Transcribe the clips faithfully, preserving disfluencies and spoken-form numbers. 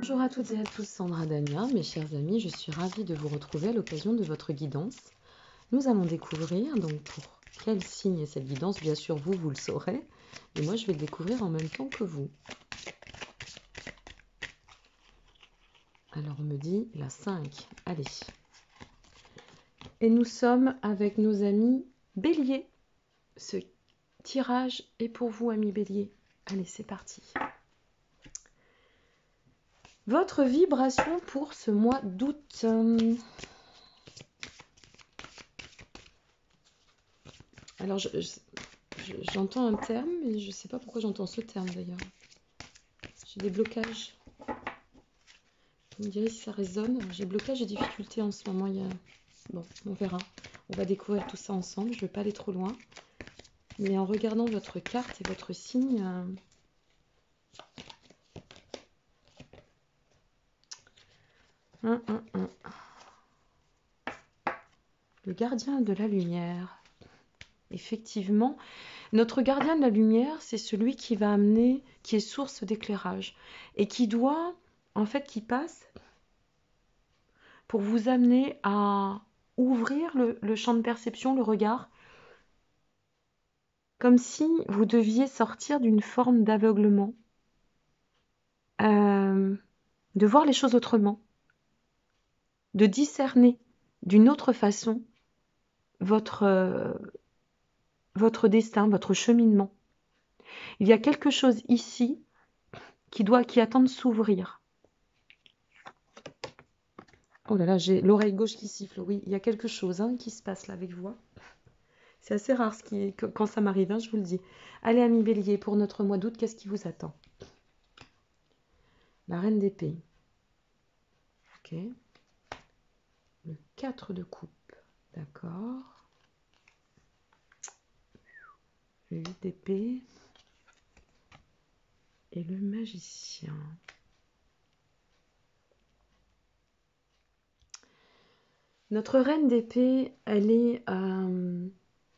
Bonjour à toutes et à tous, Sandra Dania, mes chers amis, je suis ravie de vous retrouver à l'occasion de votre guidance. Nous allons découvrir donc pour quel signe est cette guidance, bien sûr vous, vous le saurez, et moi je vais le découvrir en même temps que vous. Alors on me dit la cinq, allez. Et nous sommes avec nos amis Bélier. Ce tirage est pour vous, amis Bélier. Allez, c'est parti. Votre vibration pour ce mois d'août. Alors, je, je, j'entends un terme, mais je ne sais pas pourquoi j'entends ce terme d'ailleurs. J'ai des blocages. Vous me direz si ça résonne. J'ai blocage et difficulté en ce moment. Il y a... Bon, on verra. On va découvrir tout ça ensemble. Je ne vais pas aller trop loin. Mais en regardant votre carte et votre signe... Euh... Un, un, un. Le gardien de la lumière. Effectivement, notre gardien de la lumière, c'est celui qui va amener, qui est source d'éclairage. Et qui doit, en fait, qui passe pour vous amener à ouvrir le, le champ de perception, le regard, comme si vous deviez sortir d'une forme d'aveuglement, euh, de voir les choses autrement, de discerner d'une autre façon votre, euh, votre destin, votre cheminement. Il y a quelque chose ici qui doit, qui attend de s'ouvrir. Oh là là, j'ai l'oreille gauche qui siffle. Oui, il y a quelque chose hein, qui se passe là avec vous. C'est assez rare ce qui, quand ça m'arrive, hein, je vous le dis. Allez, amis Bélier, pour notre mois d'août, qu'est-ce qui vous attend? La reine d'épée. Ok. Le quatre de coupe. D'accord. Le huit d'épée. Et le magicien. Notre reine d'épée, elle est... Euh,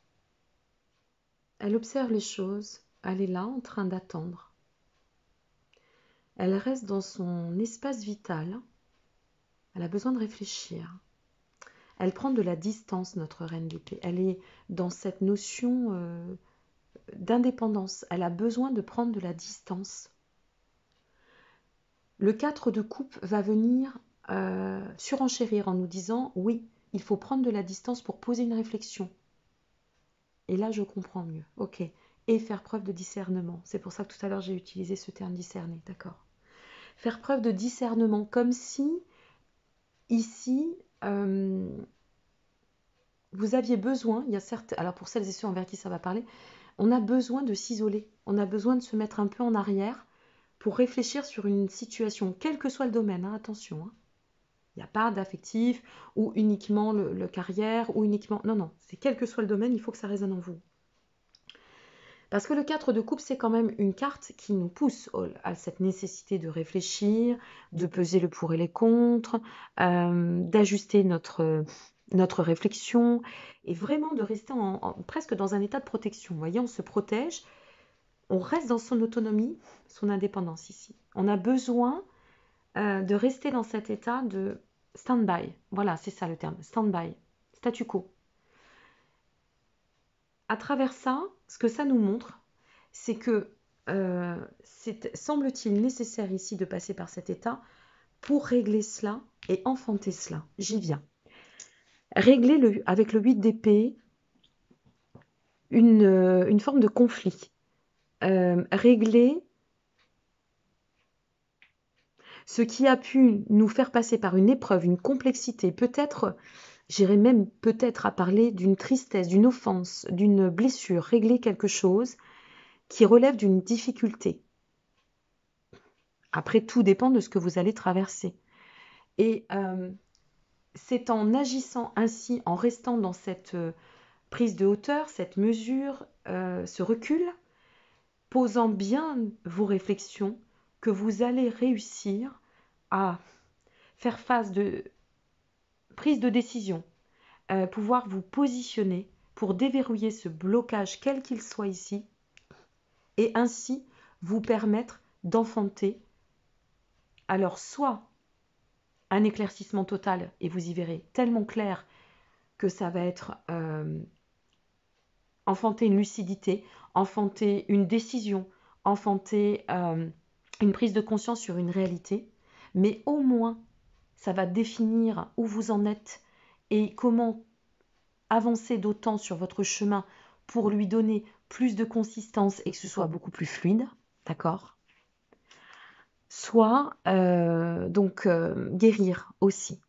elle observe les choses. Elle est là, en train d'attendre. Elle reste dans son espace vital. Elle a besoin de réfléchir. Elle prend de la distance, notre reine d'épée. Elle est dans cette notion euh, d'indépendance. Elle a besoin de prendre de la distance. Le quatre de coupe va venir euh, surenchérir en nous disant « Oui, il faut prendre de la distance pour poser une réflexion. » Et là, je comprends mieux. Ok. Et faire preuve de discernement. C'est pour ça que tout à l'heure, j'ai utilisé ce terme discerner. D'accord. Faire preuve de discernement, comme si, ici, euh, vous aviez besoin, il y a certes, alors pour celles et ceux envers qui ça va parler, on a besoin de s'isoler, on a besoin de se mettre un peu en arrière pour réfléchir sur une situation, quel que soit le domaine, hein, attention. Hein. Il n'y a pas d'affectif ou uniquement le, le carrière ou uniquement... Non, non, c'est quel que soit le domaine, il faut que ça résonne en vous. Parce que le quatre de coupe, c'est quand même une carte qui nous pousse à cette nécessité de réfléchir, de peser le pour et les contre, euh, d'ajuster notre, notre réflexion et vraiment de rester en, en, presque dans un état de protection. Vous voyez, on se protège, on reste dans son autonomie, son indépendance ici. On a besoin euh, de rester dans cet état de stand-by. Voilà, c'est ça le terme, stand-by, statu quo. À travers ça, ce que ça nous montre, c'est que euh, c'est, semble-t-il nécessaire ici de passer par cet état pour régler cela et enfanter cela. J'y viens. Régler le, avec le huit d'épée une, euh, une forme de conflit. Euh, régler ce qui a pu nous faire passer par une épreuve, une complexité, peut-être, j'irais même peut-être à parler d'une tristesse, d'une offense, d'une blessure, régler quelque chose qui relève d'une difficulté. Après, tout dépend de ce que vous allez traverser. Et euh, c'est en agissant ainsi, en restant dans cette euh, prise de hauteur, cette mesure, euh, ce recul, posant bien vos réflexions, que vous allez réussir à faire face de prise de décision, euh, pouvoir vous positionner pour déverrouiller ce blocage, quel qu'il soit ici, et ainsi vous permettre d'enfanter Alors, soit un éclaircissement total, et vous y verrez tellement clair que ça va être euh, enfanter une lucidité, enfanter une décision, enfanter euh, une prise de conscience sur une réalité, mais au moins, ça va définir où vous en êtes et comment avancer d'autant sur votre chemin pour lui donner plus de consistance et que ce soit beaucoup plus fluide, d'accord? Soit, euh, donc, euh, guérir aussi.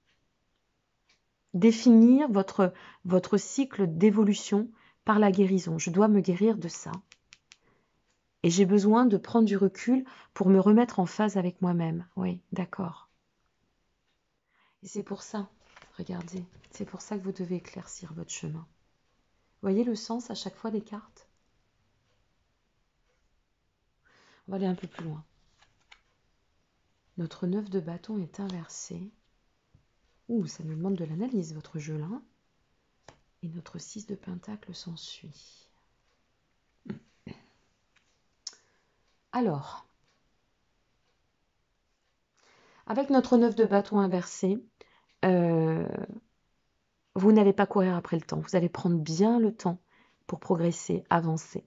Définir votre, votre cycle d'évolution par la guérison. Je dois me guérir de ça. Et j'ai besoin de prendre du recul pour me remettre en phase avec moi-même. Oui, d'accord. Et c'est pour ça, regardez, c'est pour ça que vous devez éclaircir votre chemin. Voyez le sens à chaque fois des cartes? On va aller un peu plus loin. Notre neuf de bâton est inversé. Ouh, ça nous demande de l'analyse, votre jeu là. Et notre six de pentacle s'ensuit. Alors, avec notre neuf de bâton inversé, euh, vous n'allez pas courir après le temps. Vous allez prendre bien le temps pour progresser, avancer.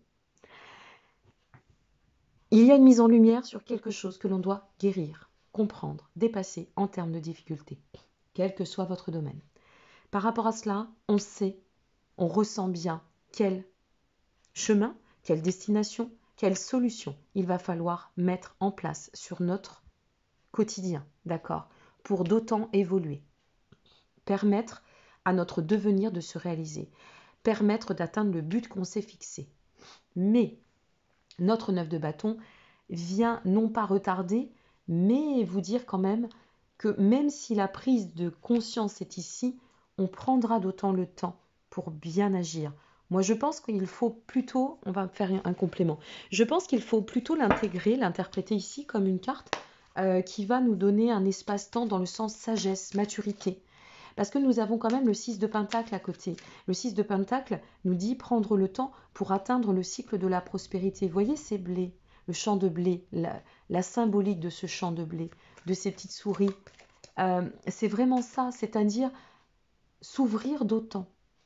Il y a une mise en lumière sur quelque chose que l'on doit guérir, comprendre, dépasser en termes de difficulté, quel que soit votre domaine. Par rapport à cela, on sait, on ressent bien quel chemin, quelle destination, quelle solution il va falloir mettre en place sur notre quotidien, d'accord, pour d'autant évoluer, permettre à notre devenir de se réaliser, permettre d'atteindre le but qu'on s'est fixé. Mais notre neuf de bâton vient non pas retarder, mais vous dire quand même que même si la prise de conscience est ici, on prendra d'autant le temps pour bien agir. Moi, je pense qu'il faut plutôt, on va faire un complément, je pense qu'il faut plutôt l'intégrer, l'interpréter ici comme une carte euh, qui va nous donner un espace-temps dans le sens sagesse, maturité. Parce que nous avons quand même le six de pentacle à côté. Le six de pentacle nous dit prendre le temps pour atteindre le cycle de la prospérité. Vous voyez ces blés, le champ de blé, la, la symbolique de ce champ de blé, de ces petites souris. Euh, c'est vraiment ça, c'est-à-dire s'ouvrir d'autant.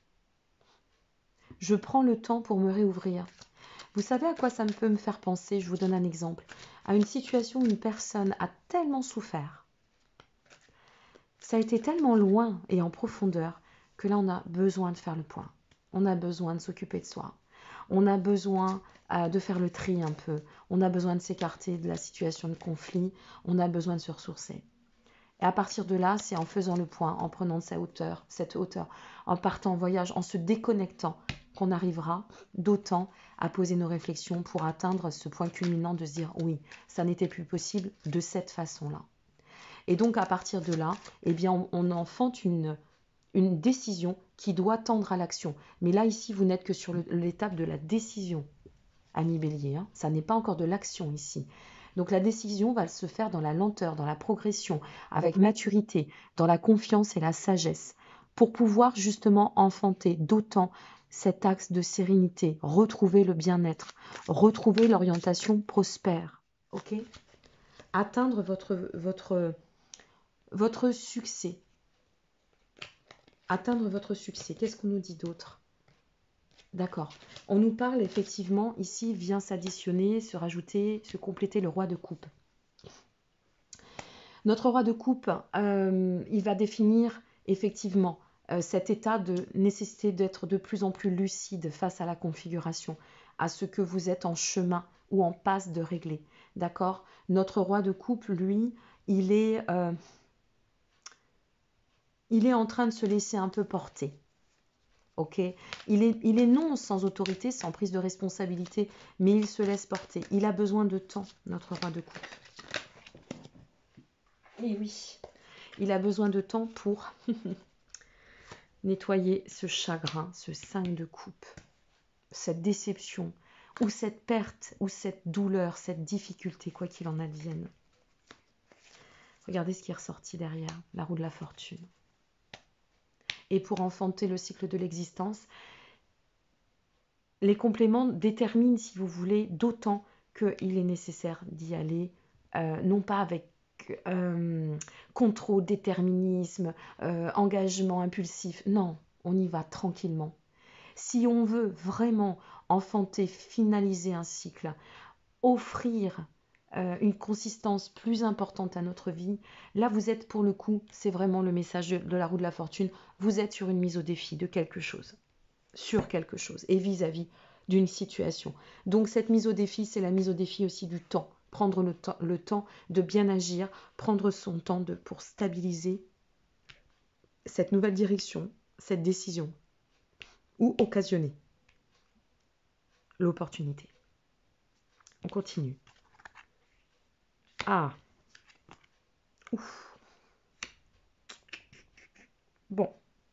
Je prends le temps pour me réouvrir. Vous savez à quoi ça peut me faire penser? Je vous donne un exemple. À une situation où une personne a tellement souffert. Ça a été tellement loin et en profondeur que là, on a besoin de faire le point. On a besoin de s'occuper de soi. On a besoin euh, de faire le tri un peu. On a besoin de s'écarter de la situation de conflit. On a besoin de se ressourcer. Et à partir de là, c'est en faisant le point, en prenant de sa hauteur, cette hauteur, en partant en voyage, en se déconnectant, qu'on arrivera d'autant à poser nos réflexions pour atteindre ce point culminant de se dire oui, ça n'était plus possible de cette façon-là. Et donc à partir de là, eh bien, on, on enfante une, une décision qui doit tendre à l'action. Mais là, ici, vous n'êtes que sur l'étape de la décision, ami Bélier. Hein. Ça n'est pas encore de l'action ici. Donc la décision va se faire dans la lenteur, dans la progression, avec maturité, dans la confiance et la sagesse, pour pouvoir justement enfanter d'autant cet axe de sérénité, retrouver le bien-être, retrouver l'orientation prospère. Ok ? Atteindre votre, votre, votre succès. Atteindre votre succès. Qu'est-ce qu'on nous dit d'autre ? D'accord. On nous parle effectivement, ici vient s'additionner, se rajouter, se compléter le roi de coupe. Notre roi de coupe, euh, il va définir effectivement euh, cet état de nécessité d'être de plus en plus lucide face à la configuration, à ce que vous êtes en chemin ou en passe de régler. D'accord ? Notre roi de coupe, lui, il est, euh, il est en train de se laisser un peu porter. Ok, il est, il est non sans autorité, sans prise de responsabilité, mais il se laisse porter. Il a besoin de temps, notre roi de coupe. Et oui, il a besoin de temps pour nettoyer ce chagrin, ce cinq de coupe, cette déception, ou cette perte, ou cette douleur, cette difficulté, quoi qu'il en advienne. Regardez ce qui est ressorti derrière, la roue de la fortune. Et pour enfanter le cycle de l'existence, les compléments déterminent, si vous voulez, d'autant qu'il est nécessaire d'y aller, euh, non pas avec avec euh, contrôle, déterminisme, euh, engagement impulsif. Non, on y va tranquillement. Si on veut vraiment enfanter, finaliser un cycle, offrir euh, une consistance plus importante à notre vie, là vous êtes pour le coup, c'est vraiment le message de, de la roue de la fortune, vous êtes sur une mise au défi de quelque chose, sur quelque chose et vis-à-vis d'une situation. Donc cette mise au défi, c'est la mise au défi aussi du temps, prendre le temps, le temps de bien agir, prendre son temps de, pour stabiliser cette nouvelle direction, cette décision, ou occasionner l'opportunité. On continue. Ah. Ouf. Bon.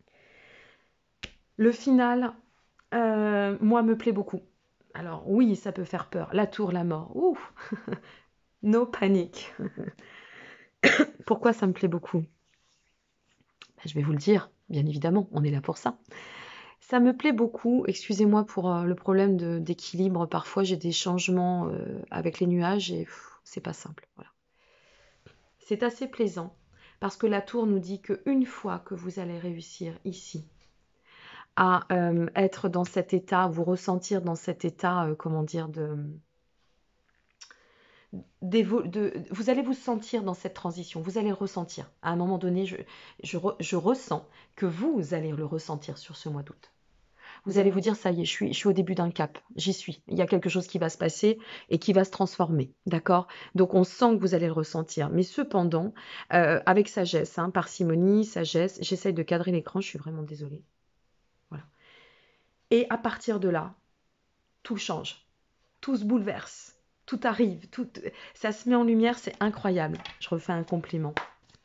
Le final, euh, moi, me plaît beaucoup. Alors oui, ça peut faire peur. La tour, la mort. Ouh. No panique. Pourquoi ça me plaît beaucoup? Ben, je vais vous le dire, bien évidemment, on est là pour ça. Ça me plaît beaucoup, excusez-moi pour euh, le problème de- d'équilibre, parfois j'ai des changements euh, avec les nuages et c'est pas simple. Voilà. C'est assez plaisant parce que la tour nous dit qu'une fois que vous allez réussir ici à euh, être dans cet état, vous ressentir dans cet état, euh, comment dire, de, d'évo- de, vous allez vous sentir dans cette transition, vous allez le ressentir. À un moment donné, je, je, re- je ressens que vous allez le ressentir sur ce mois d'août. Vous allez vous dire, ça y est, je suis, je suis au début d'un cap, j'y suis. Il y a quelque chose qui va se passer et qui va se transformer, d'accord? Donc on sent que vous allez le ressentir. Mais cependant, euh, avec sagesse, hein, parcimonie, sagesse, j'essaye de cadrer l'écran, je suis vraiment désolée. Voilà. Et à partir de là, tout change, tout se bouleverse, tout arrive, tout, ça se met en lumière, c'est incroyable. Je refais un compliment.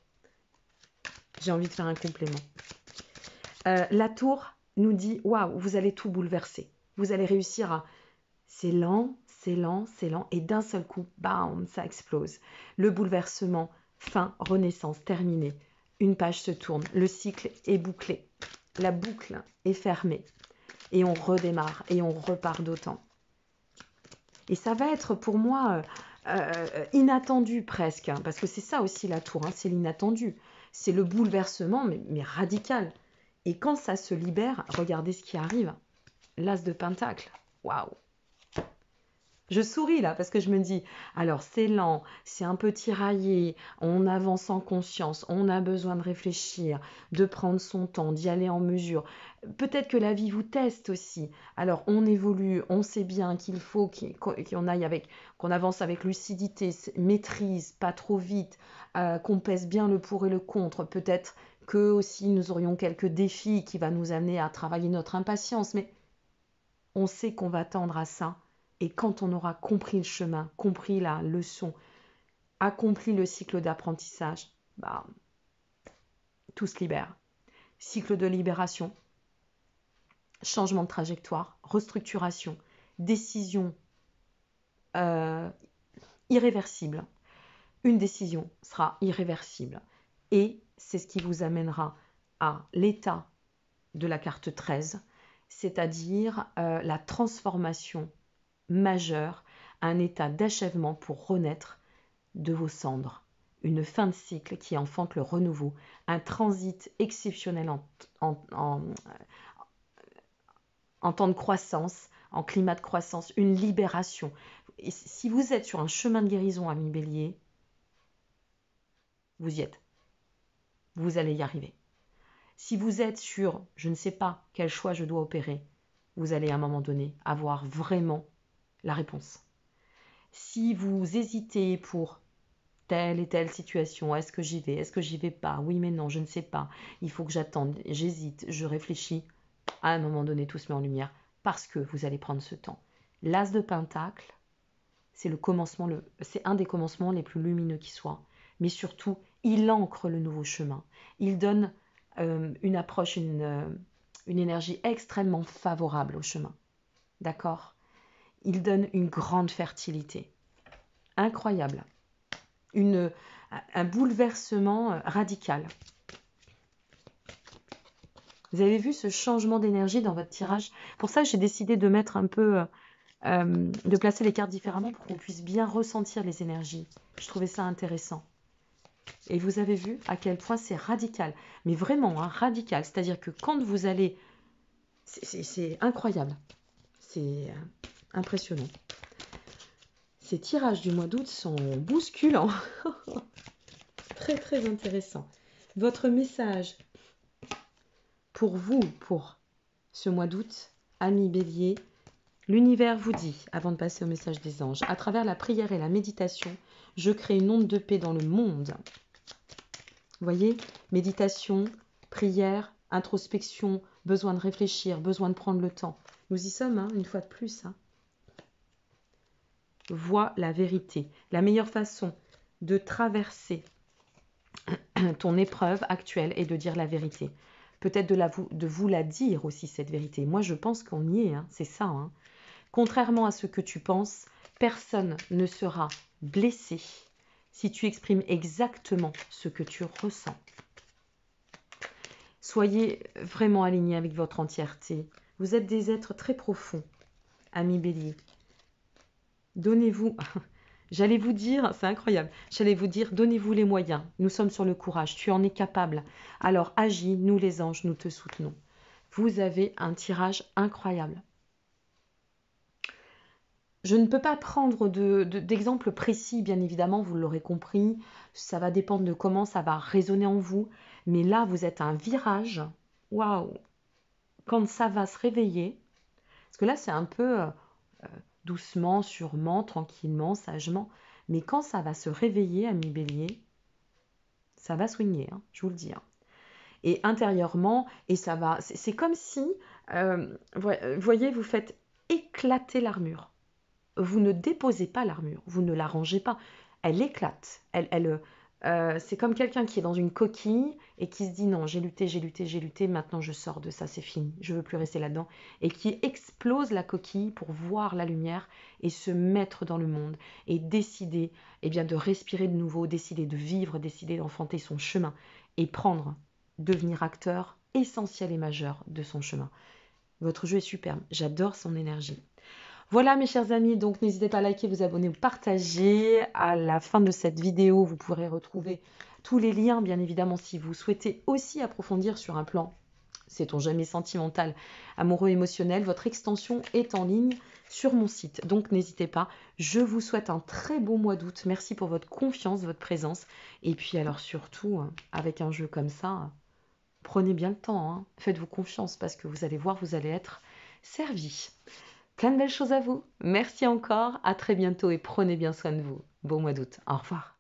J'ai envie de faire un complément. Euh, la tour nous dit, waouh, vous allez tout bouleverser. Vous allez réussir à... C'est lent, c'est lent, c'est lent, et d'un seul coup, bam, ça explose. Le bouleversement, fin, renaissance, terminé. Une page se tourne, le cycle est bouclé, la boucle est fermée, et on redémarre, et on repart d'autant. Et ça va être pour moi euh, euh, inattendu presque, hein, parce que c'est ça aussi la tour, hein, c'est l'inattendu. C'est le bouleversement, mais, mais radical. Et quand ça se libère, regardez ce qui arrive. L'as de Pentacle. Waouh! Je souris là parce que je me dis, alors c'est lent, c'est un peu tiraillé, on avance en conscience, on a besoin de réfléchir, de prendre son temps, d'y aller en mesure. Peut-être que la vie vous teste aussi. Alors on évolue, on sait bien qu'il faut qu'on aille avec, qu'on avance avec lucidité, maîtrise, pas trop vite, euh, qu'on pèse bien le pour et le contre. Peut-être que aussi nous aurions quelques défis qui vont nous amener à travailler notre impatience, mais on sait qu'on va tendre à ça. Et quand on aura compris le chemin, compris la leçon, accompli le cycle d'apprentissage, bah, tout se libère. Cycle de libération, changement de trajectoire, restructuration, décision euh, irréversible. Une décision sera irréversible. Et c'est ce qui vous amènera à l'état de la carte treize, c'est-à-dire euh, la transformation majeure, un état d'achèvement pour renaître de vos cendres, une fin de cycle qui enfante le renouveau, un transit exceptionnel en, en, en, en temps de croissance, en climat de croissance, une libération. Et si vous êtes sur un chemin de guérison, ami Bélier, vous y êtes. Vous allez y arriver. Si vous êtes sur, je ne sais pas quel choix je dois opérer, vous allez à un moment donné avoir vraiment la réponse. Si vous hésitez pour telle et telle situation, est-ce que j'y vais, est-ce que j'y vais pas, oui mais non, je ne sais pas, il faut que j'attende, j'hésite, je réfléchis, à un moment donné tout se met en lumière parce que vous allez prendre ce temps. L'as de Pentacle, c'est le commencement, le, c'est un des commencements les plus lumineux qui soit, mais surtout il ancre le nouveau chemin, il donne euh, une approche, une, euh, une énergie extrêmement favorable au chemin, d'accord? Il donne une grande fertilité, incroyable. Une, un bouleversement radical. Vous avez vu ce changement d'énergie dans votre tirage? Pour ça, j'ai décidé de mettre un peu, euh, de placer les cartes différemment pour qu'on puisse bien ressentir les énergies. Je trouvais ça intéressant. Et vous avez vu à quel point c'est radical. Mais vraiment, hein, radical. C'est-à-dire que quand vous allez... C'est incroyable. C'est impressionnant. Ces tirages du mois d'août sont bousculants. Très, très intéressant. Votre message pour vous, pour ce mois d'août, amis Bélier, l'univers vous dit, avant de passer au message des anges, à travers la prière et la méditation, je crée une onde de paix dans le monde. Vous voyez, méditation, prière, introspection, besoin de réfléchir, besoin de prendre le temps. Nous y sommes, hein, une fois de plus. Hein. Vois la vérité. La meilleure façon de traverser ton épreuve actuelle est de dire la vérité. Peut-être de, la, de vous la dire aussi, cette vérité. Moi, je pense qu'on y est, hein, c'est ça. Hein. Contrairement à ce que tu penses, personne ne sera blessé si tu exprimes exactement ce que tu ressens. Soyez vraiment alignés avec votre entièreté. Vous êtes des êtres très profonds, amis Bélier. Donnez-vous, j'allais vous dire, c'est incroyable, j'allais vous dire, donnez-vous les moyens. Nous sommes sur le courage, tu en es capable. Alors agis, nous les anges, nous te soutenons. Vous avez un tirage incroyable. Je ne peux pas prendre de, de, d'exemple précis, bien évidemment, vous l'aurez compris. Ça va dépendre de comment ça va résonner en vous. Mais là, vous êtes à un virage. Waouh! Quand ça va se réveiller, parce que là, c'est un peu euh, doucement, sûrement, tranquillement, sagement. Mais quand ça va se réveiller, ami Bélier, ça va swinguer, hein, je vous le dis. Hein. Et intérieurement, et ça va... C'est, c'est comme si, euh, vous voyez, vous faites éclater l'armure. Vous ne déposez pas l'armure, vous ne la rangez pas. Elle éclate. Elle, elle, euh, c'est comme quelqu'un qui est dans une coquille et qui se dit non, j'ai lutté, j'ai lutté, j'ai lutté, maintenant je sors de ça, c'est fini, je ne veux plus rester là-dedans. Et qui explose la coquille pour voir la lumière et se mettre dans le monde et décider eh bien, de respirer de nouveau, décider de vivre, décider d'enfanter son chemin et prendre, devenir acteur essentiel et majeur de son chemin. Votre jeu est superbe, j'adore son énergie. Voilà mes chers amis, donc n'hésitez pas à liker, vous abonner ou partager. À la fin de cette vidéo, vous pourrez retrouver tous les liens, bien évidemment, si vous souhaitez aussi approfondir sur un plan, sait-on jamais, sentimental, amoureux, émotionnel. Votre extension est en ligne sur mon site, donc n'hésitez pas. Je vous souhaite un très beau mois d'août. Merci pour votre confiance, votre présence. Et puis alors surtout, avec un jeu comme ça, prenez bien le temps. Hein. Faites-vous confiance parce que vous allez voir, vous allez être servi. Plein de belles choses à vous. Merci encore, à très bientôt et prenez bien soin de vous. Bon mois d'août. Au revoir.